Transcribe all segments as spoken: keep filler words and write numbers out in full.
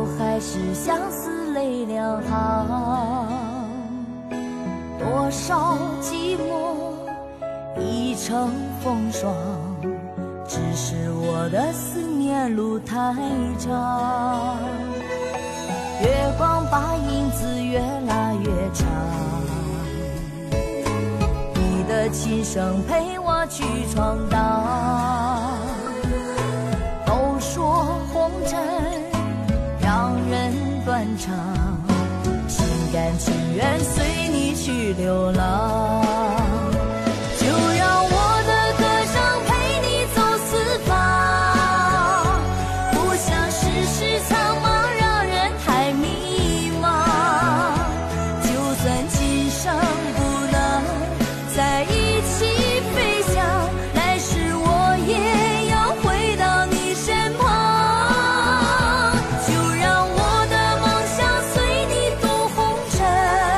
后还是相思泪两行。多少寂寞已成风霜，只是我的思念路太长。月光把影子越拉越长，你的琴声陪我去闯荡。都说红尘让人断肠，心甘情愿随你去流浪。就让我的歌声陪你走四方，不想世事苍茫让人太迷茫。就算今生不能在一起飞翔，来世我也要回到你身旁。就让我的梦想随你渡红尘，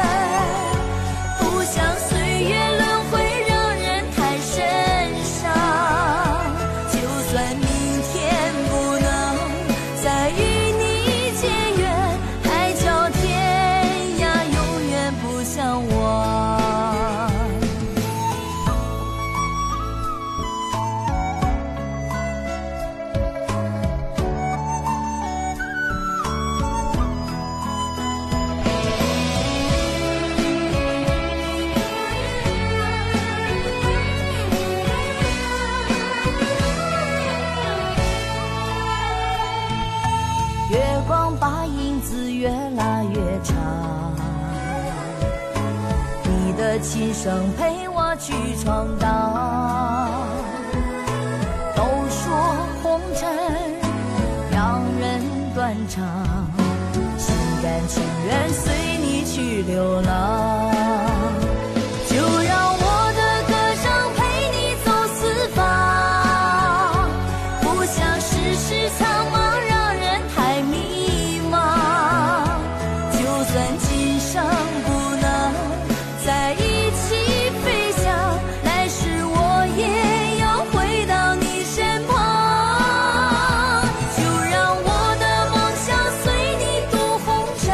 不想岁月轮回让人太神伤。就算明天不能再与你结缘，海角天涯永远不相忘。月光把影子越拉越长，你的琴声陪我去闯荡。都说红尘让人断肠，心甘情愿随你去流浪。就让我的歌声陪你走四方，不想世事苍茫让人太迷茫。就算今生不能在一起飞翔，来世我也要回到你身旁。就让我的梦想随你渡红尘，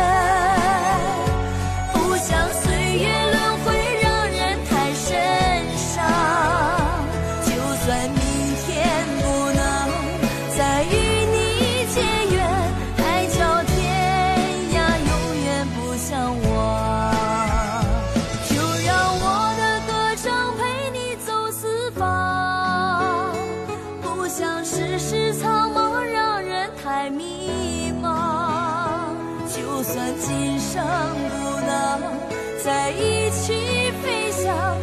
不想岁月轮回让人太神伤。就算明天不能再与你结缘，海角天涯永远不相忘。就让我的歌声陪你走四方，不想世事苍茫让人太迷茫。就算今生不能在一起飞翔，